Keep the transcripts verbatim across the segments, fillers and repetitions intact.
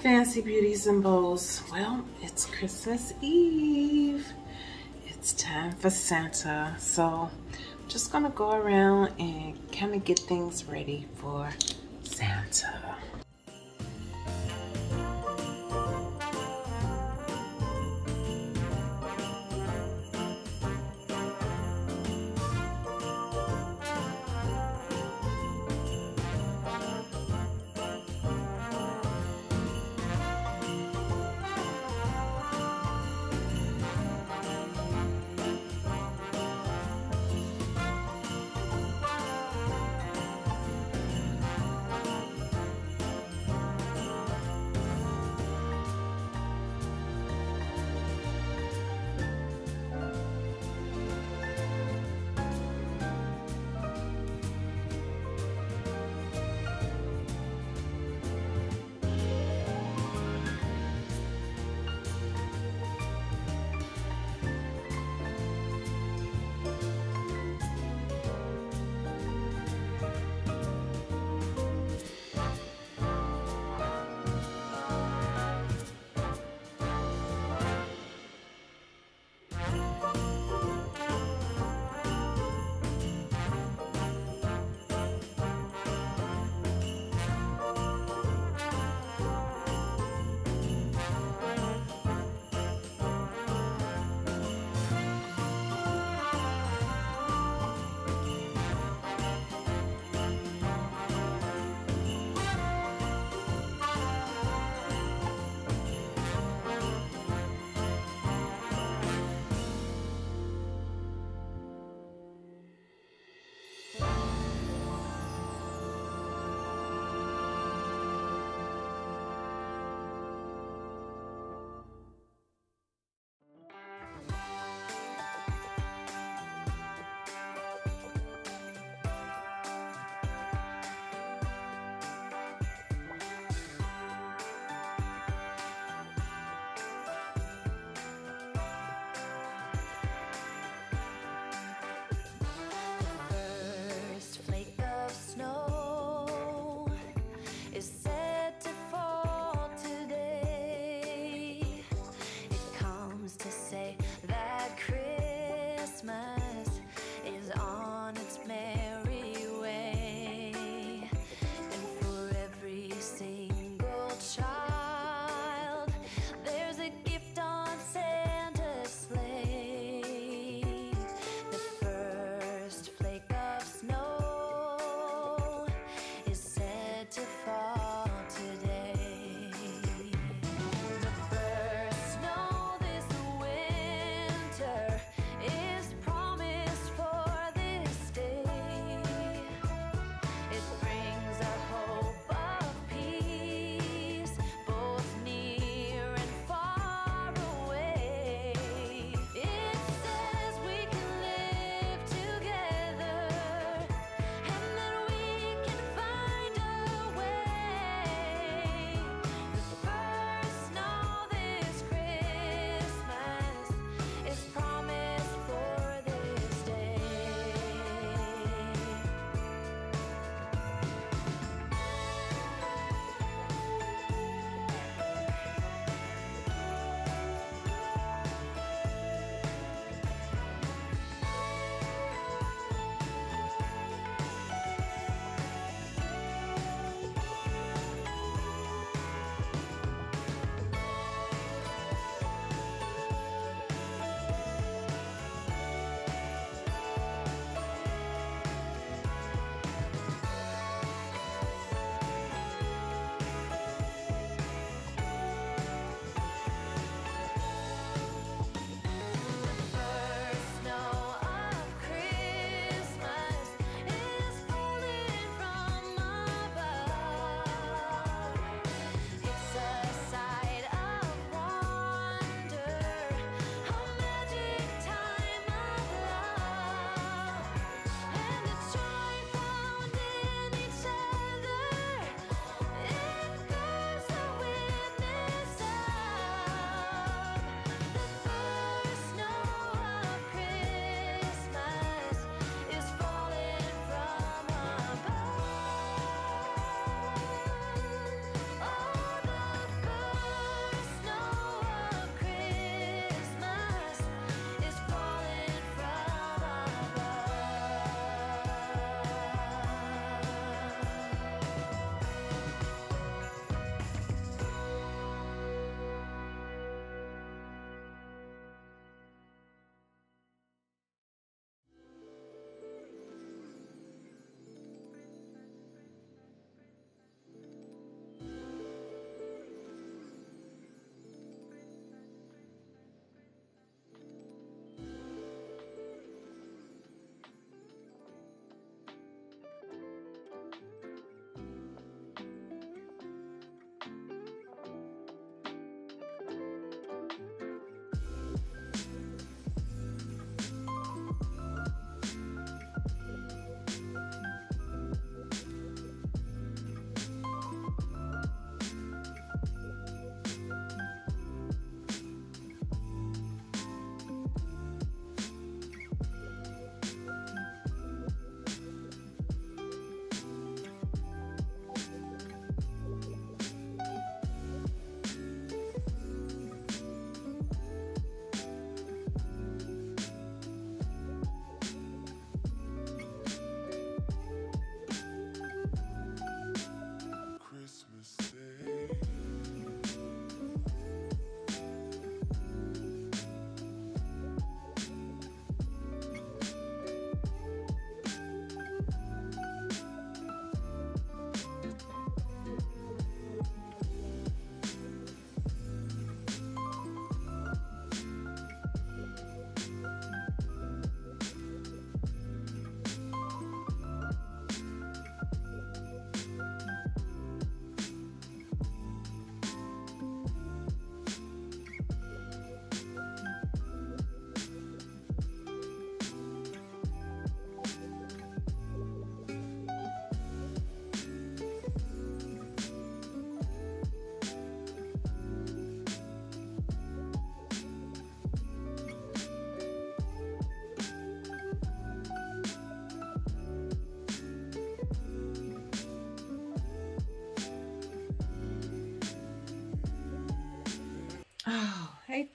fancy beauties and bows. Well, it's Christmas Eve. It's time for Santa. So I'm just gonna go around and kind of get things ready for Santa.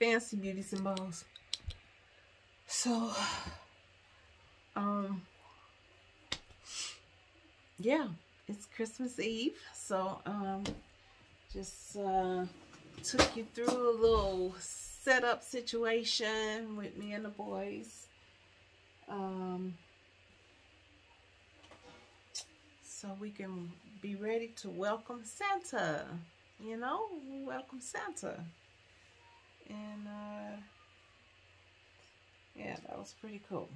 fancy beauty symbols. So, um, yeah, it's Christmas Eve. So, um, just uh, took you through a little setup situation with me and the boys. Um, so we can be ready to welcome Santa. You know, welcome Santa. And, uh, yeah, that was pretty cool.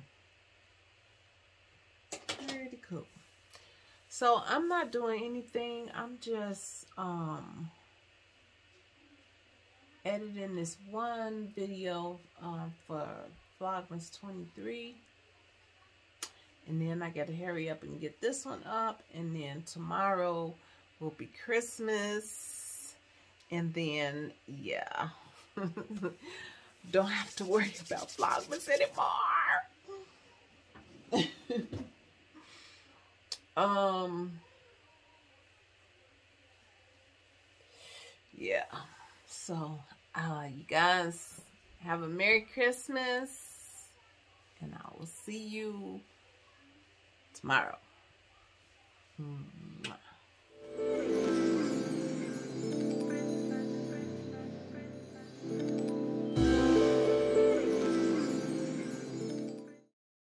Pretty cool. So I'm not doing anything. I'm just um, editing this one video um, for Vlogmas twenty-three. And then I got to hurry up and get this one up. And then tomorrow will be Christmas. And then, yeah. Don't have to worry about Vlogmas anymore. um, yeah. So, uh, you guys have a Merry Christmas. And I will see you tomorrow. Hmm.